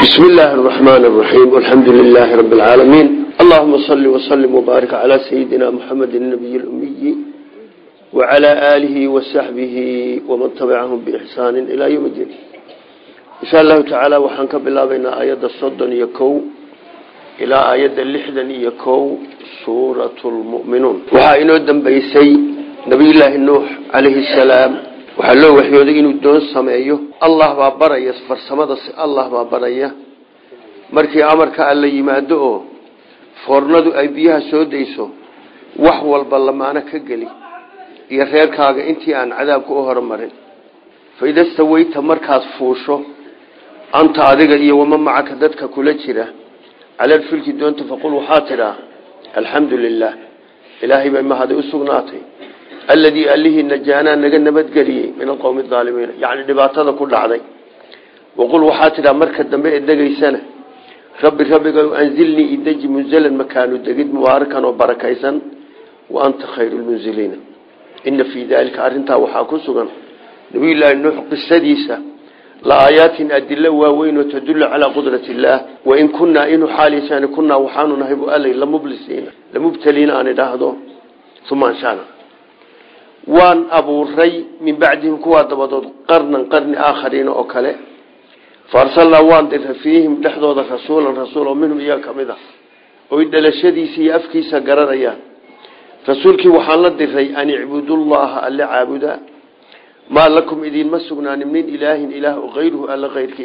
بسم الله الرحمن الرحيم والحمد لله رب العالمين اللهم صل وسلم وبارك على سيدنا محمد النبي الأمي وعلى آله وصحبه ومن تبعهم بإحسان إلى يوم الدين إن شاء الله تعالى وحنك بالله بين آيات الصدن يكو إلى آيات اللحدن يكو سورة المؤمنون وحاينو الدنبيسي نبي الله النوح عليه السلام waxaa loo waxyooday inuu doon sameeyo Allah baa baraya farsamada Allah baa baraya markii amarka alla yimaado oo foornadu ay biyaha soo deyso wax walba lamaana ka gali iyo reerkaaga intii aan cadaabku u hormarin faydasta wayta markaas fuusho anta adiga iyo wama macaka dadka kula jira ala filki doonta faqul waxa tira alxamdulillah ilaahi baa ma hada u sugnaatay الذي أليه نجانا نجنبت قليه من القوم الظالمين يعني دبعتنا كل عضي وقل وحاتنا مركز دماء الدقي سنة ربي قالوا أنزلني إدجي منزلا مكان الدقيد مباركا وبركيسا وأنت خير المنزلين إن في ذلك أرنتا وحاكسا نبي الله النوح السديسة لآيات أدلة ووين وتدل على قدرة الله وإن كنا إنه حالي سان كنا وحانو نهب ألي لمبلسين لمبتلين أن دهدو ثم أنشانا وان أبو الري من بعدهم كواد بدود قرن آخرين أكله فارسلنا وان در فيهم لحظة رسولا منهم إياك مذا وإذا لشديسي أفكي سقرريا رسولك وحالة در أن يعبدوا الله ألا عابدا ما لكم إذين مسقنا من إله غيره ألا غيرك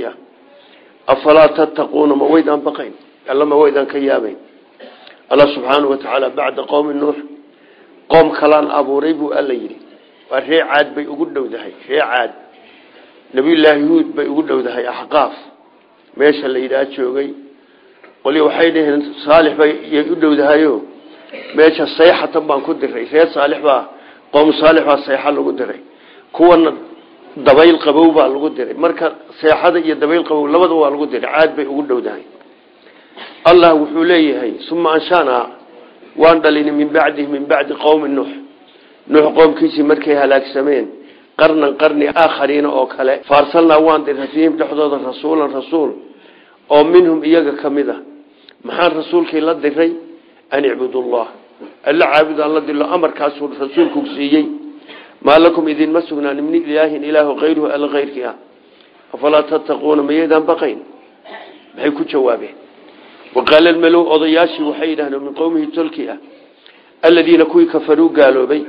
أفلا تتقون مويدا بقين ألا مويدا كيابين الله سبحانه وتعالى بعد قوم النوح قوم كلان أبو ريبو أليل ورهي عاد بيقولوا ذهي رهي عاد نبي الله يهود بيقولوا ذهي أحقاف ماشى اللي يدات شوقي قولي وحيده صالح بيقولوا ذهيو ماشى الصيحة طبعا كد الرئي سيد صالح بقى قوم صالح بقى الصيحة اللي قد الرئي كوانا دبايل قبو بقى اللي قد الرئي مركا صيحة دي دبايل قبو لبضوا اللي قد الرئي عاد بيقولوا ذهي الله وحوليه هي ثم أنشانا وان دلين من بعد قوم النوح قوم كيسي مركي هلاك سمين قرن آخرين أو كلا فارسلنا وان در فيهم لحظة رسول أو منهم إياك كمذا محان رسول كي لا دري أن يعبدوا الله ألا عابد الله دل أمر كاسور رسول كوكسيي ما لكم إذن مسكنا من إله غيره ألا غير كيا أفلا تتقون ميدا بقين بحيكو جوابه وقال الملو أضياشي وحيدا من قومه تلكيا الذين كوي كفروا قالوا بي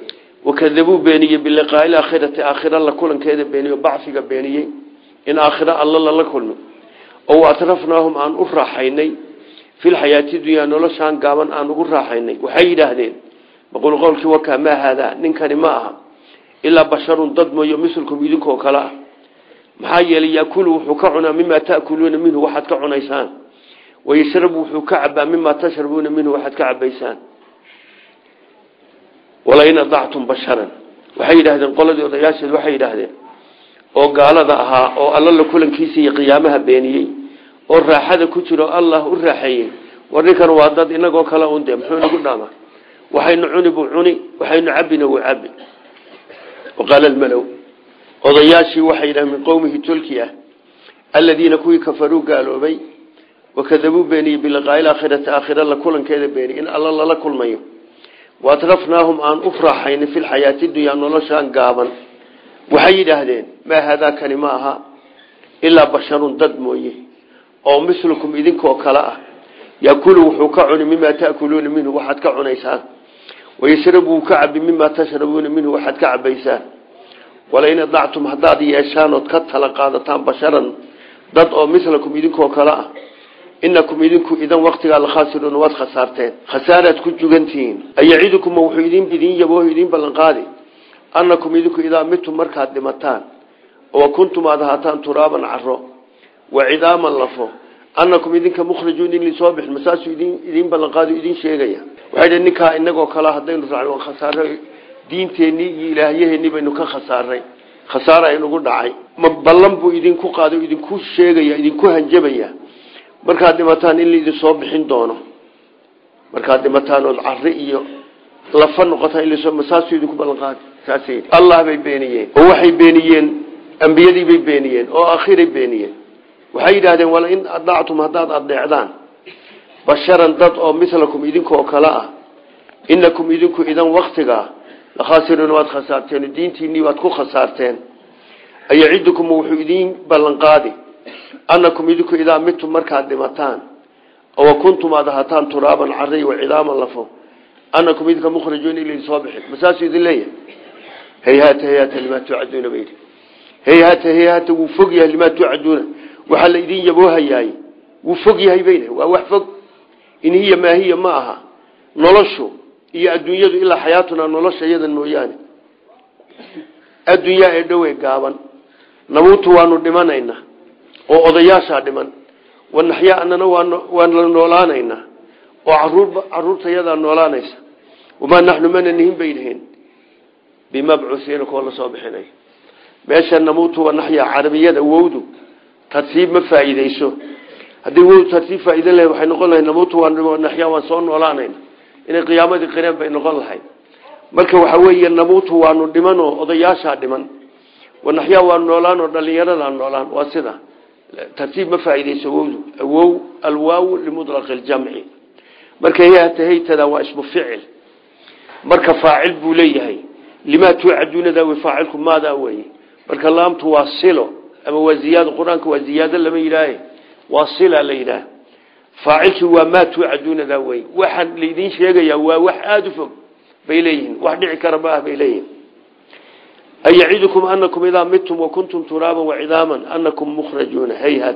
وكذبوا بيني باللقاء الآخرة آخرة الله كلن كذب بيني وبعثك بيني إن آخرة الله كلن أو أترفناهم عن أفرحيني في الحياة الدنيا نلشان قاما عن أفرحيني وحيدا هذين بقول قولك وكما هذا ننكر معها إلا بشر ضدم يمثلكم يدنك وكلا محايا ليأكلوا حكعنا مما تأكلون منه وحد كعنيسان ويشربوا كعبا مما تشربون منه واحد كعب بيسان ولئن ضعتم بشرا وحيد هذا القلد وضياشد وحيد هذا وقال ذاها الله لكل كيسي قيامها بيني والراحة كتير الله الراحين والركن وعدد إنك وكلا أندم حين قدامه وحين عنب عني وحين عبنا وعبن وقال الملو وضياشي وحيد من قومه تلكيا الذين كوي كفروا قالوا بي وكذبوا بيني باللقاء الآخرة آخرة لكلن كذب بيني إن الله لكل ميو وأطرفناهم عن أفرحين في الحياة الدنيا نلشان قابا وحيد أهدين ما هذا كلماها إلا بشر ضد مويه أو مثلكم إذنك وكلاء يأكلوا وحكعن مما تأكلون منه وحد كعنيسان ويشربوا كعب مما تشربون منه وحد كعب بيسان ولئن ضعتم هداد يشان وتكتل قادتان بشرا ضد أو مثلكم إذنك وكلاء إنكم إذنكم إذا وقت قال خاسرون واد خسارتين خسارة كجوجنتين أي يعيدكم موحدين بدين يبوه يدين بلنقادي أنكم إذنكم إذا متم مركات دمتان وكنتم أذهاتان ترابا عرو وعظاما لفو أنكم إذنكم مخرجون لصابح المساس يدين بلنقادي يدين شيئا وعيد النكا إنكم كلا هدين رفعوا خسارة دين تاني إلهيه إني بينك خسارة إنه دعي مبلنبو إذنكم قادوا إذنكم شيئا إذنكم هنجبيا markaad dhimataan in la soo bixin doono markaad dhimataan oo carri iyo lafa noqotaa in la soo masaasidu ku balqaad saasay Allah bay beeniyeen oo waxay beeniyeen anbiyadii bay beeniyeen oo akhiray beeniyeen waxay yiraahdeen wala in adactum haddaad adeecdaan basharan dad oo mislakum idinkoo kala ah innakum idinku idan waqtiga la khasirun waad khasaarteen diintiinii waad ku khasaarteen ayacidukum wuxuu idin ballan qaadi annakum idinku idaa mitum markaad dhimataan oo kuntum adhaatan turaban array wa cidaman lafo annakum idinka mukhrajuun ilaa sabih masaasu idin leeyahay hayata lima tu'aduna bayri hayata wufog yahay lima tu'aduna waxa la idin yaboohayaay wufog yahay bayna waa wax fog in hiya ma hiya ma aha noloshu iyo adduunyadu ilaa xayaatuna nolosha yadan mooyaane adduunya ee dhawey gaaban namuutu waanu dhimanayna oo odayaasha dhiman wanaxya annana waan la noolaanayna oo caruurtayada noolaanaysa wama nahnu mananihim baynahin bimab'uthina kula soo bixinay meesha namuutu wanaxya carabiyada wowdu tartiib ma faa'iideyso hadii wowdu tartiib faa'iido leh waxay noqon lahayd namuutu wanaxya waan soo noolaanayna inay qiyaamada qireen bay noqon lahayd marka waxa weeye namuutu waanu dhiman oo odayaasha dhiman wanaxya waan noolaan oo dhalinyarada noolaan waa sida tartiib ma faa'iideyso wowdu alwaaw limutlaq aljam'i marka haytada waa ismu ficil marka faacil buu leeyahay lima tu'aduna da faacilku maada way marka laamtu waa silo ama waa ziyaado quraanka waa ziyaado lama yiraahay waa sila leeyda faacilku waa ma tu'aduna da way waxan leedin sheegaya waa wax aad u fog bay leeyihiin wax dhici kara baa bay leeyihiin ayacidukum annakum idha mittum wa kuntum turaban wa cidaman annakum mukhrajuna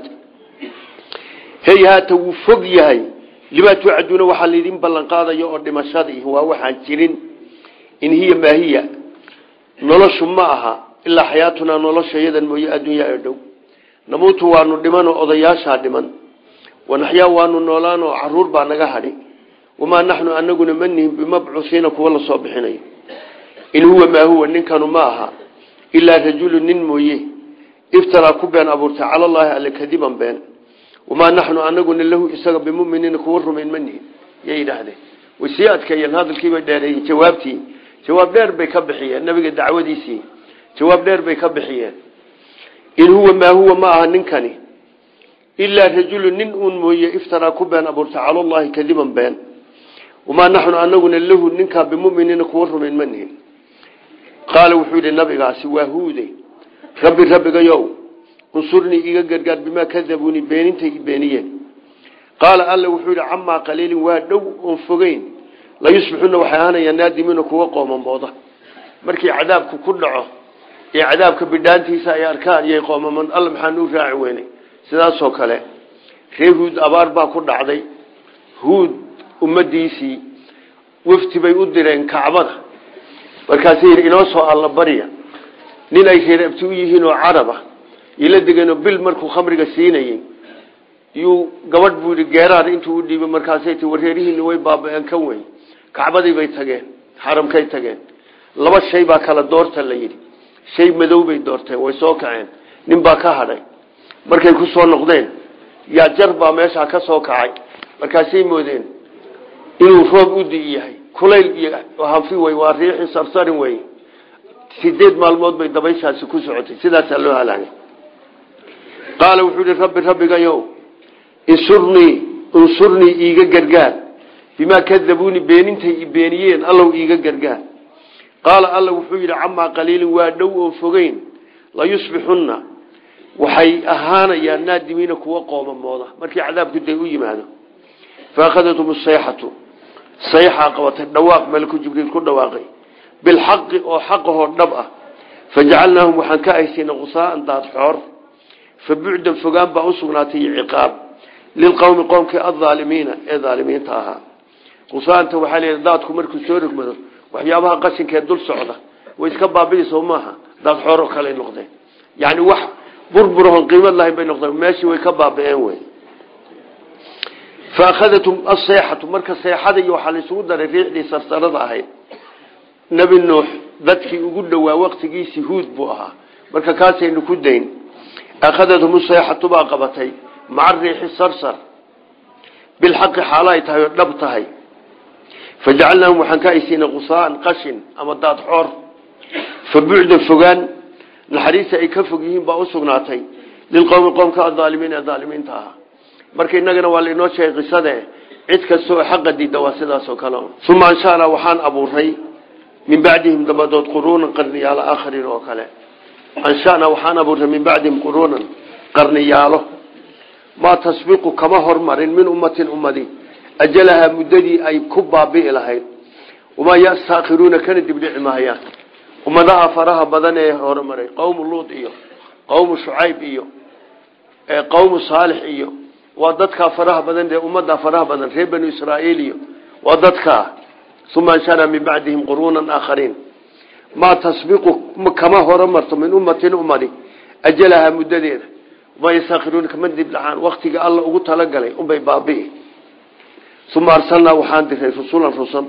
hayhata wufog yahay lima tu'aduna waxa leedin ballan qaadayo oo dhimashadii waa waxaan jirin in hiya ma hiya noloshu ma aha ilaa xayaatuna nolosha yadan mooyo adduunya ee dhow namuutu waanu dhiman oo odayaasha dhiman wanaxya waanu noolaan oo caruur baa naga hadhi wama nahnu anaguna manihim bimab'uthina kuwa la soo bixinay in huwa ma huwa ninkanu ma aha illa rajulun nin mooye iftara kuban aburta ala allah alkadiban been wama nahnu anaguna lahu isaga bimu'minina kuwa rumayn manihim yeeydahde wasiyaadka iyo hadalkii bay dheeray jawaabtii jawaab dheer bay ka bixiyeen nabiga dacwadiisii jawaab dheer bay ka bixiyeen in huwa ma huwa ma aha ninkani illa rajulun nin mooye iftara kuban aburta ala allah kadiban been wama nahnu anaguna lahu ninka bimu'minina kuwa rumayn manihim قال وحود النبي قاسي وهودي ربي يو انصرني إيقا قرقار بما كذبوني بينينتي بينيين قال الله وحود عما قليل وادو انفقين لا يصبحون وحيانا ينادي منك وقوة من بوضة مركي عذابك كله يا عذابك بدانتي سايا أركان يا قوم من الله محانو راعويني سيدان سوكالي هود أباربا كل عضي هود أمديسي وفتي بيقدرين كعبنا markaasay inoo soo alla bariya nin ay sheerabtu yihiin oo caraba ila deganoo bil markuu khamriga siinayay yu gabadh buu geeraad intuu u dhiibay markaasay tii wareerihiin way baabeen kan way kacbadii bay tageen xaramkay tageen laba shay baa kala doorta la yiri shay madow bay doorteen way soo kaceen nin baa ka hadhay markay ku soo noqdeen yaa jarba meesha ka soo kacay markaasay moodeen inuu roob u diyahay kulayl iyo hanfi way waa riixi sarsarin way sideed maalmood bay dabayshaasi ku socotay sidaas loo halaagay qaal wuxuu rabbiga yow insurni iiga gargaar bima kadabuni beenintay beeniyeen allah iiga gargaar qaal allah wuxuu yiri amma qaliilin waa dhow oo fogeyn la yusbixuna waxay ahaanayaan naadimiina kuwa qoomamooda markii cadaabku day u yimaado faaqadatum as-sayhatu صيحة قوة الدواق ملك جبريل كل دواقي بالحق أو حقه النبأ فجعلناهم وحنكائسين غصاء ذات حر فبعدا فقام بأسغناتي عقاب للقوم قوم كالظالمين ظالمين تاها غصاء انت وحالي ذاتكم مركز سورك مدر وحيابها قسن كيدول سعودة ويسكبها بيس وماها ذات حر وخلي نقضين يعني وح بربرهم قيمة الله بين نقضين ماشي ويكبها بأنوين فأخذتهم الصيحة مركز صيحة يوحى لسودة الريح دي سرسرد أهي نبي النوح ذاتك يقول له وقت جيسي هود بوها مركز كاسي نكودين أخذتهم الصيحة باقبتي مع الريح السرسر بالحق حالايتها ونبتها فجعلناهم وحنكايسين غصاء قشن أما الداد حور فبعد الفقان الحديثة يكفقهم بأسقناتي للقوم كالظالمين الظالمين تاها marka inagana waa inoo sheegay qisade cid kasto xaq diida waa sidaas oo kale thumma inshaalla waxaan abuuray min ba'dihim dabadood quruun qarniyaal aakhirin oo kale inshaalla waxaan abuuray min ba'dihim quruun qarniyaalo ma tasbiqu kama hormarin min ummatin ummadi ajalaha muddadii ay ku baabi'i lahayd uma yastakhiruna kana dibdhici maayaan ummadaha faraha badan ee hormaray qowm luud iyo qowm shuayb iyo qowm saalix iyo وددك فرح بدن ده أمة فرح بدن في بني إسرائيل وددك ثم انشأنا من بعدهم قرونا آخرين ما تسبق كما هرمت من أمة أمة أجلها مددين وما يستخرون كمن ذي بلعان وقت الله أقول تلقى لي أمي بابي ثم أرسلنا وحاندك رسولا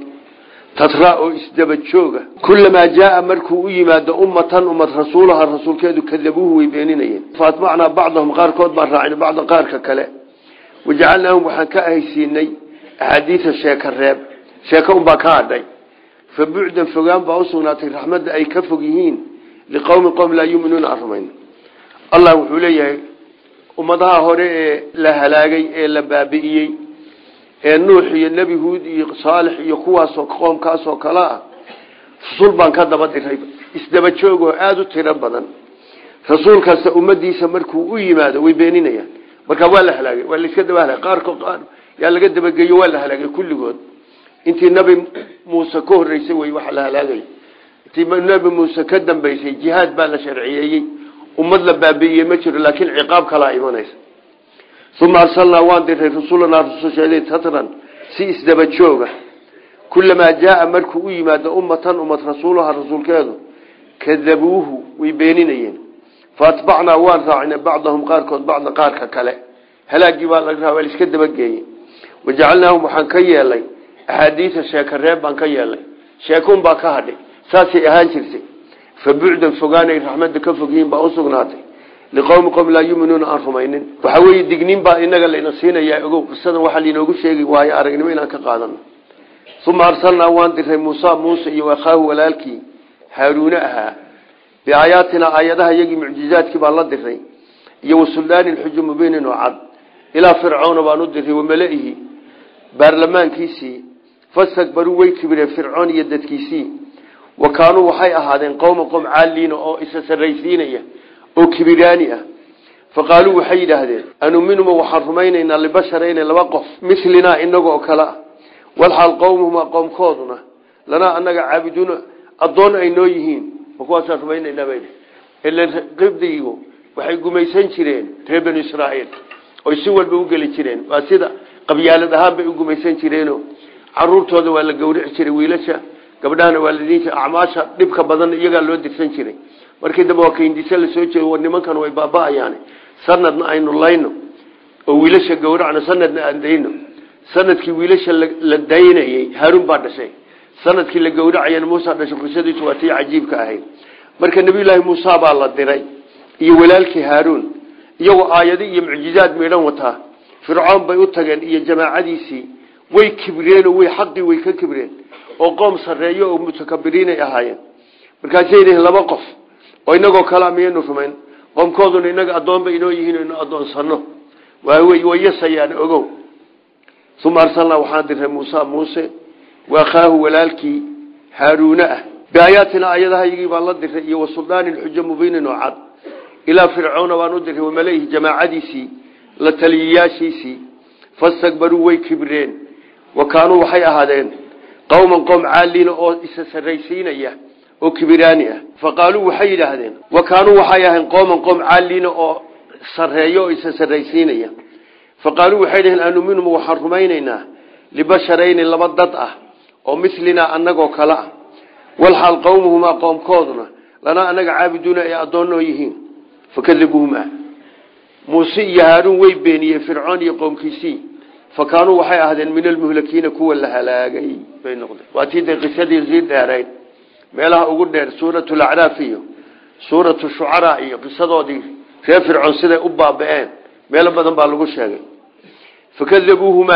تتراء استبتشوغا كلما جاء مركو يماد أمة رسولها الرسول كيدو كذبوه ويبينين فاتبعنا بعضهم قاركود براعين بعض قارك كلا وجعلناهم وحكاء سيني أحاديث الشيخ الراب شيخهم بكادي فبعدا فقام بأوصنات الرحمة أي كفقهين لقوم لا يؤمنون أرمين الله وحوليه أمضها هوري لهلاقي لبابئي النوح النبي هود صالح يقواس وقوم كاس وكلا صلبان كذبت الريب استبتشوغو آدو تربضا رسول كاس أمدي سمركو ويماذا ويبينين يعني marka waa la halaagay waa la iska dabaala qaarko qaar yaa laga dabageeyo waa la halaagay kulligood intii nabi Muuse ka horeysay way wax la halaagay intii nabi Muuse ka dambeysay jihad baa la sharciyeeyay ummad la baabiiyay ma jiro laakiin ciqaab kala imanaysa thumma arsalna wa dirray rasulana rasuulsheeday tatran si isdaba jooga kullama jaa marku u yimaado ummatan rasuulaha rasuulkeedu kadabuuhu way beeninayeen فاتبعنا وارضعنا بعضهم قاركود بعض قارك كله هلاقي بالله ولا اسك دبغيه وجعلناهم محنكيه لي احاديث شيخ الرب بان كيله شيخون با كهدي ساسي اهان جيرتي فبعد فغاني رحمت كفغين با اسغناتي لقوم لا يؤمنون ارحمين وحوي دغنين با انغا لينا سينيا اوغو قصدا waxa liinoogu sheegi waayo aragnimo inaan ka qaadano ثم ارسلنا وان دير موسى يوخاه ولالكي هارون اها بآياتنا آياتها يجي معجزات كبا الله دري يو سلطان الحجم بيننا وعد إلى فرعون وندره وملئه برلمان كيسي فاستكبروا ويكبر فرعون يدد كيسي وكانوا وحي أهادين قوم عالين أو إساس الرئيسينية أو كبيرانية فقالوا وحي هذين أنو منهم وحرمين إن لبشرين لوقف مثلنا إنه أكلا والحال قومهما قوم كوضنا لنا أنك عابدون الضون أينويهين وكواسا رمينا إلا بينه إلا قبضيه waxay gumaysan jireen reer bani Israa'iil oo si walba u gali jireen waa sida qabyaalad ahaan bay u gumaysan jireen caruurtooda waa la gowrici jiray wiilasha gabdhahana waa la diinta acmaasha dibka badan iyaga loo dirsan jiray markii dambe waa kayndiisa la soo jeedo nimankan way baaba'ayaan sanadna aynu layno oo wiilasha gowracna sanadna aan dayno sanadkii wiilasha la daynayay Harun baa dhashay sanadkii la gowracayay Muuse dhashay qisadiisu waa tii cajiibka ahayd marka nabi ilaahi Muuse baa la diray iyo walaalkii Harun iyagoo aayado iyo mucjizaad meelan wata fircoon bay u tageen iyo jamaacadiisii way kibreen oo way xaqi way ka kibreen oo qoom sareeyo oo mutakabbiriin ay ahaayeen markaasay leeyahay laba qof oo inagoo kala miyaynu rumayn qoomkooduna inaga adoon bay inoo yihiin inoo adoonsano way yasayaan ogow ثم أرسلنا وحاضر موسى وأخاه ولالكي هارون بآياتنا آياتها يجيب الله دري وسلطان الحجة مبين وعد إلى فرعون وندره وملئه جماعتي لتلياشيسي فاستكبروا ويكبرين وكانوا وحي هذين قوم عالين أو إسسريسين إياه أو كبرانية فقالوا وحي هذين وكانوا وحي هذين قوم عالين أو سرهيو إسسريسين إياه فقالوا وحي هذين أنه منهم وحرميننا لبشرين لبضطأ أو مثلنا أنك وكلا والحال قومهما قوم كوضنا لنا أنك عابدون أدونوا يهين فكذبوهما موسى هارون ويبيني فرعون يقوم كيسي فكانوا وحي أهدين من المهلكين كوا لهلاقي بين نقطة وأتيد القصة يزيد دارين ميلها أقول دار سورة الأعرافية سورة الشعراء قصة دي في فرعون سيدة أبا بآن ميلها بدن بالغوش هذا فكذبوهما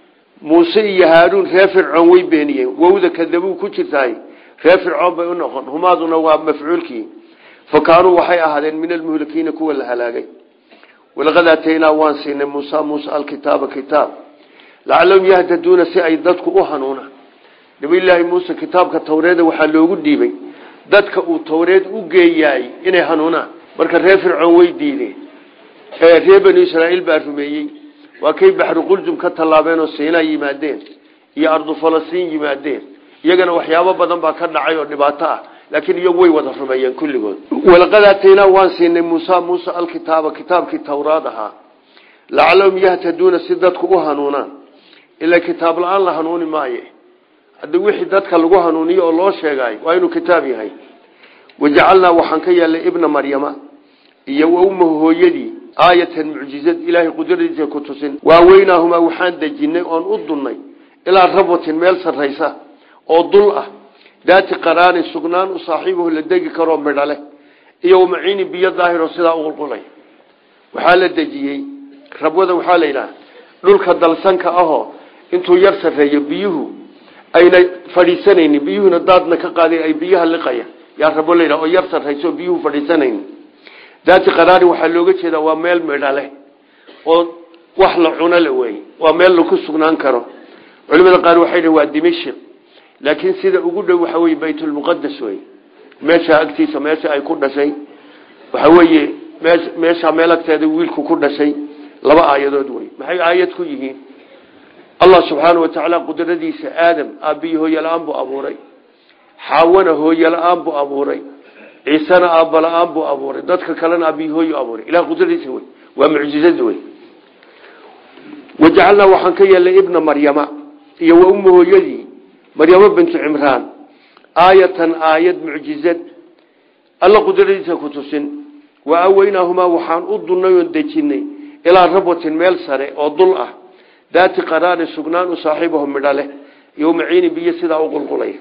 موسى هارون في فرعون ويبيني ووذا كذبوه كتير في فرعون بينهم هما ذو نواب مفعول كي فكانوا وحي أهدين من المهلكين كوا لهلاقي ولقد آتينا وانسين موسى الكتاب كتاب لعلهم يهتدون سيئدتك أهنونا نبي الله موسى كتابك التوريد وحلوه ديبي dadka uu tawreed u geeyay inay hanuuna marka reer fircoon way diiday reer bani israa'iil baa rumeeyay waa kay baxru quldum ka talaabeen oo Siinaa yimaadeen iyo ardu Falastiin yimaadeen iyagana waxyaabo badan baa ka dhacay oo dhibaato ah laakiin iyagu way wada rumeeyeen kulligood walaqad aatayna waansiinay Musa alkitaaba kitaabkii tawraadaha la'allahum yahtaduna sidadku u hanuuna ila kitaab la'aan la hanuuni maaye hadda wixii dadka lagu hanuuniyo oo loo sheegay waa inuu kitaab yahay wajacalna waxaan ka yeelay ibna maryama iyo ummuhu hooyadii aayatan mu'jizad ilaahi qudradiisa ku tusin waa weynaahuma waxaan dajinay oon u dunnay ilaa rabatin meel sarreysa oo dul ah daati qaraani sugnaan u saaxiibuhu la degi karo midhale iyo maciini biyo daahiro sida uu qulqulay waxa la dajiyay rabwada waxa la ilaa dhulka dalsanka ahoo intuu yar sarreeyo biyuhu ayna fadhiisanayni biyuhuna daadna ka qaaday ay biyaha liqaya yaa rabo leeyahay oo yar sarreyso biyuhu fadhiisanayni daati qaraari waxa looga jeedaa waa meel midhale oo wax la cuno la way waa meel lagu sugnaan karo culimada qaar waxay waa Dimashq laakiin sida ugu dhow waxa way Baytul Muqaddas way meesha agtiisa meesha ay ku dhashay waxa weeye meesha meel agteeda wiilku ku dhashay laba aayadood way maxay aayad ku yihiin الله سبحانه وتعالى قدرتيسا آدم أبيه يلعن بو أبوري حاونا هو يلعن بو أبوري عيسانا أبلعن بو أبوري ذاتك كلان أبيه أبوري إلى قدرتيسا ومعجزة وي وجعلنا وحنكيا لابن مريم يو أمه يلي مريم بنت عمران آية معجزة الله قدرتيسا كتسن وأويناهما وحان أضلنا يندجيني إلى ربوة ميل ساري أضلع ذات قرار سجنان وصاحبهم مداله يوم عين بيسدا وقلقليه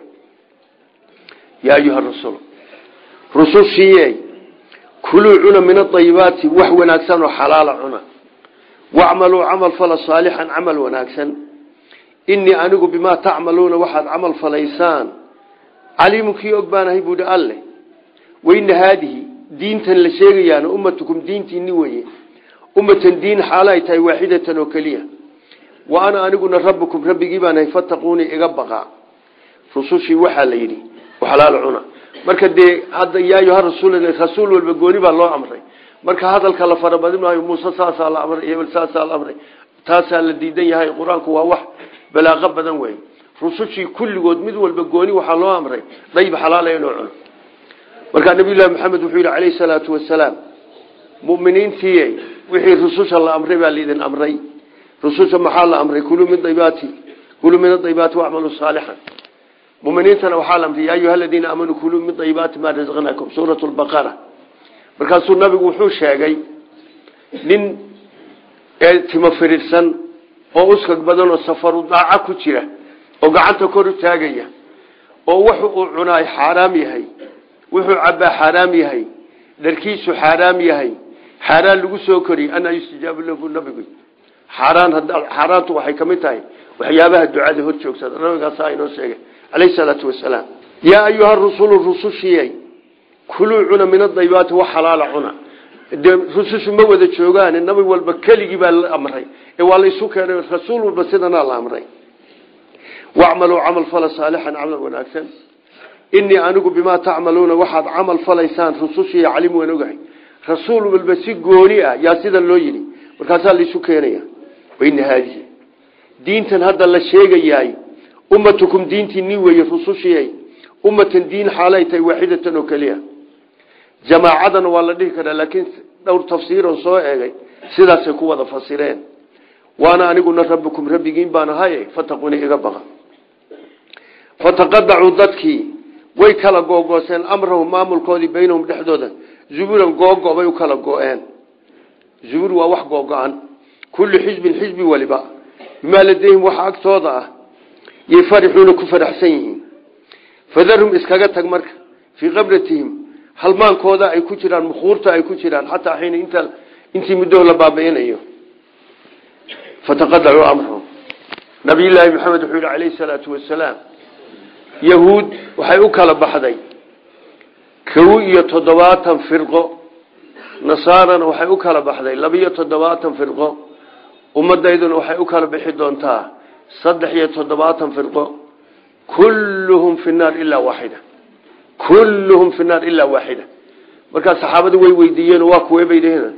يا أيها الرسول رسول شيء كلوا عنا من الطيبات وحو ناكسن وحلال عنا واعملوا عمل فلا صالحا عمل وناكسن إني أنقو بما تعملون واحد عمل فليسان عليمك يقبانه يبود الله وإن هذه دينة لشيغيان أمتكم دينتي نوية أمة دين حالاتها واحدة وكلية وأنا أقول ربكم ربي جيباني فتقوني إقبقا رسوشي وحاليني وحلال عنا مركا دي هذا يا أيها الرسول والبقوني بالله أمري مركا هذا الكلام فربنا موسى ساسا الأمر يبل ساسا الأمر تاسا الذي دي هاي القرآن كوا وح بلا غبدا وين رسوشي كل قد مذ والبقوني وحلال أمري ضيب حلال ينوعون مركا النبي الله محمد وحيل عليه الصلاة والسلام مؤمنين فيه وحي رسوش الله أمري بالذين أمري رسول محل أمر كلوا من الطيبات واعملوا صالحا مؤمنين وحال أمر يا أيها الذين آمنوا كلوا من طيبات ما رزقناكم سورة البقرة مركز النبي وحوش شاقي من تمفر السن وأسكك بدن السفر وضاعة كتيرة وقعدت كورو تاقية ووحو عناي حرامي هاي وحو عبا حرامي هاي دركيس حرامي هاي حرام لقو كري أنا يستجاب له النبي حارانته waxay kamid tahay waxyaabaha ducada hor joogsada nabiga saayno sheegay alayhi salatu wasalaam ya ayuha rusushiyay kuluna min ad-daybat wa halal una rusushu ma wada joogaan nabi walba kaligi baa la amray ee waa la isu keenay rasuul walba sidana la amray wa'malu 'amal fala salihan 'amal wanaagsan inni anugu bima ta'maluna waxad 'amal falaysan rusushi alim wanaagay rasuul walba si gooni ah yaa sida loo yiri markaas la isu keenaya وإن هذه دينتن هذا الله شيء جاي أمتكم دينتي نيوي رسوشي أمة دين حالتها واحدة وكلية جماعة والله كذا لكن دور تفسير صحيح سيدا سكوا تفسيرين وأنا أقول ربكم ربي جين بان هاي فتقوني إجابها فتقطعوا ضدكي ويكلا جوجوسين أمرهم ما ملكوا بينهم لحدودا زبور جوجو ويكلا جوان زبور وواحد جوجان كل حزب ولباء بما لديهم وحاك توضع يفرحون كفر حسينهم فذرهم إسكاقتك مرك في غبرتهم هل ما انكوضا أي كتران مخورتا أي كتران حتى حين انت مدوه لبابين أيوه فتقدروا أمرهم نبي الله محمد حول عليه الصلاة والسلام يهود وحيوك لبحضي كوئية تضواتا فرقه nasaarana waxay u kala baxday 12 firqo ummadeeduna waxay u kala bixi doontaa 73 firqo kulluhum fi an-nar illa wahida kulluhum fi an-nar illa wahida marka saxaabadu way weydiiyeen waa kuwee bay leeyihiin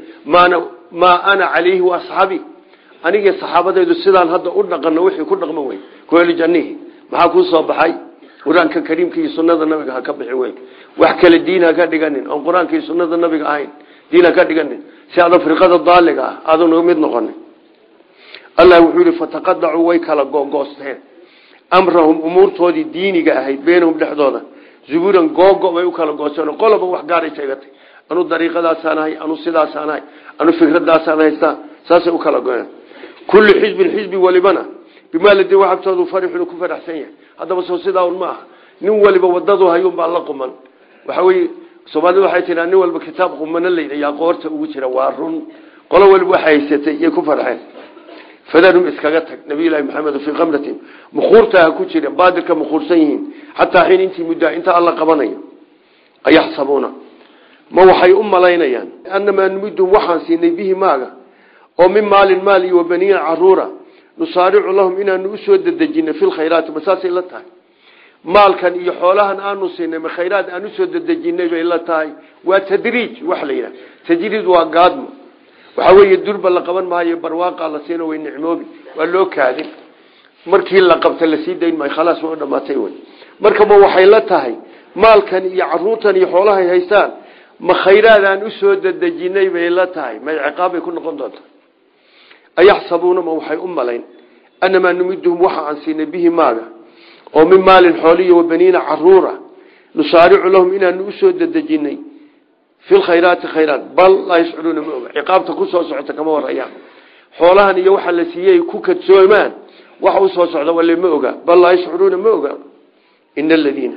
ma ana alayhi wa ashabi aniga saxaabadaydu sidaan hadda u dhaqano wixii ku dhaqmo way kuweel jannihi maxaa ku soo baxay quraanka kariimka iyo sunnada nabiga ha ka bixi way wax kala diin ha ka dhiganin oo quraanka iyo sunnada nabiga ahayn diin ha ka dhiganin si aad afriqada daaliga aad u mid noqonin Allah wuxuu yiri fataqaddu way kala goosteen amrahum umurtoodi diiniga ahayd beenhum dhexdooda zuburan googo way u kala goosteen qolaba wax gaar ay sheegatay anu dariiqadaas aanahay anu sidaas aanahay anu fikradaas aanaysta saasay u kala go'een kullu xisbi walibana bima ladii waxabtoodu farixu ku faraxsan yahay hadaba soo sidaa un ma nin waliba wadadu hayuu baa la quman waxa weey Soomaalidu waxay tiraan nin walba kitaab qumana leeyahay qoorta ugu jira waa run qolo walba waxay haysatay iyo ku farxeen فذلهم اسكغتك نبي الله محمد في قمرة مخورتها كجيره بادرك مخورسن yihiin حتى حين انت مدة انت الله قبنيا ايحسبون ما waxay u maleynayaan anama numidu waxaan siinay bihi maaga oo min maal وبنين عرورة نصارع لهم inaan u soo dadajino fil khayraat basaasay la tahay maalkan iyo xoolahan aanu siinay ma khayraad aanu soo dadajinay bay la tahay waa tadriij wax leeyahay tadriij waa gaadmo waxa weeye durba la qaban maayo barwaaqa la siino way nicmoobi waa loo kaadin markii la qabta la sii deyn may khalaas oo dhamaatay way marka ma waxay la tahay maalkan iyo caruurtan iyo xoolaha haystaan ma khayraadaan u soo dadajinay bay la tahay ma ciqaab ay ku noqon doonto ayaxsabuuna ma waxay u malayn anama numiduhum waxa aan siinay bihi maaga oo min maalin xooliyo wabaniina caruura nusaaricu lahum inaan u soo dadajinay في الخيرات خيرات بل لا يشعرون عقابته كسو سocota kama warayaan xoolahan iyo waxa la siiyay ku kadsoomaan waxa uu soo socdo wali ma oga bal la yashcuruuna ma oga in alladina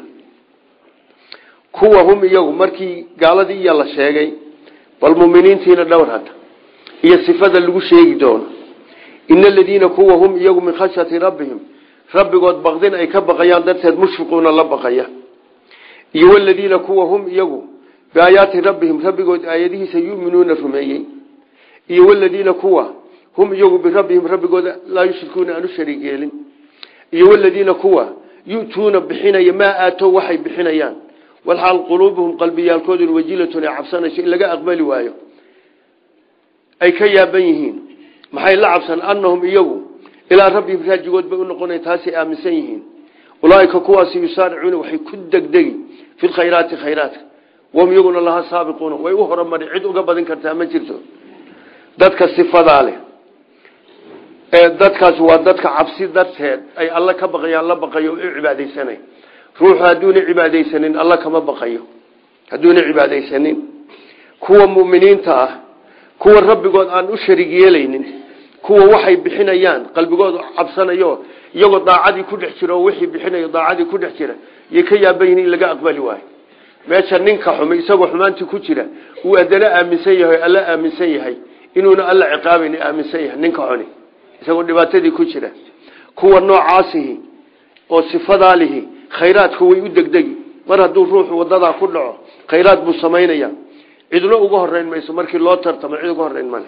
kuwa hum iyagu markii gaaladii iyo la sheegay bal muuminiintiina dhowr hada iyo sifada lagu sheegi doono in alladina kuwa hum iyagu min khashati rabbihim rabbigood baqdin ay ka baqayaan darteed mushfiquna la baqaya iyo alladina kuwa hum iyagu بآيات ربهم ربكود آياته سيؤمنون رميين إيه والذين كوا هم يجوا بربهم ربكود لا يشركون أن الشريكين إيه والذين كوا يؤتون بحين ما آتوا وحي بحينيان والحال قلوبهم قلبيا الكود الوجيلة عبسان شيء لقى أقبل وايو أي كيا بينهين محي لعبسان أنهم يجوا إلى ربهم راجعود بأن قناة تاسي آمسيهين أولئك كوا سيسارعون وحي كدك دقي في الخيرات خيرات وهم يقولون الله سابقون ويوهرم مرعيد وقبضين كرتها من جرته ذاتك الصفة ذالي ذاتك سوى ذاتك عبسي ذاتك أي الله كبقيا الله بقيه عبادي سنين روح هدون عبادي سنين الله كما بقيه هدون عبادي سنين كوا مؤمنين تاه كوا الرب قد أن أشرق يلين كوا وحي بحنيان قلب قد عبسنا يو ضاعدي كل احترا وحي بحني ضاعدي كل احترا يكيا بيني لقى أقبل واحد meesha ninka xumay isagoo xumaantii ku jira uu adana aaminsan yahay alla aaminsan yahay inuuna alla ciqaabin aaminsan yahay ninka xuni isagoo dhibaatadii ku jira kuwa noocaasihi oo sifadaalihi khayraadku way u degdegi mar hadduu ruuxu wadada ku dhaco khayraad buu sameynaya cidna uga horeyn mayso markii loo tartamo cid uga horeyn male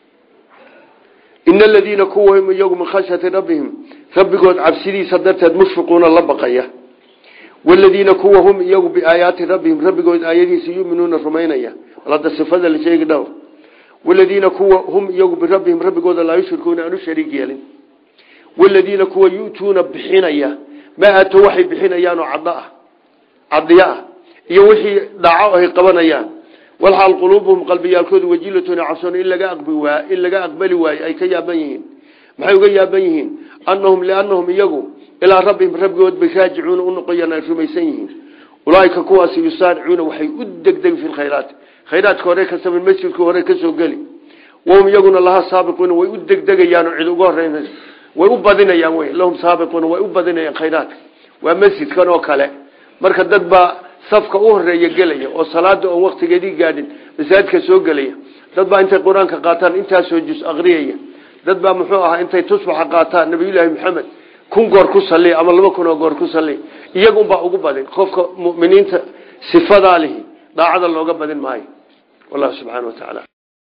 innal ladina kuwahum yawm khashati rabbihim rabbigood cabsidiisa darteed mushfiquuna la baqaya والذين كوهم يجوا بآيات ربهم ربكود آياته سيؤمنون رمينيا ولا تصفد لشيء دور والذين كوهم يجوا بربهم ربكود لا يشركون أنو شريك يلين والذين كوا يؤتون بحنيا ما أتوا وحي بحنيا عضياء يوحي دعوه قبنيا والحال قلوبهم قلبيا الكود وجيلة عصون إلا جاء أقبلوا أي كيابين ما يجابين لأنهم يجوا إلى ربهم ربكود بشاجعون ونقينا رميسيين أولئك كواس يسارعون وحي أدقدق في الخيرات خيرات كوريك سمي المسجد كوريك سوقلي وهم يقولون الله سابقون ويأدقدق يانو عدو قهرين ويأبضين يانوي لهم سابقون ويأبضين يان خيرات ومسجد كانوا كلا مركز دادبا صفقة أهرى يقلي وصلاة ووقت قديد قادن مساجدك سوقلي دادبا انت قرآن كقاتان انت سوجس أغرية دادبا محوها انت تصبح قاتان نبي الله محمد kun goor ku salli ama laba kun oo goor ku salli iyagu baa ugu badan qofka muuminiinta sifadaalihi daacada looga badin maayo والله سبحانه وتعالى.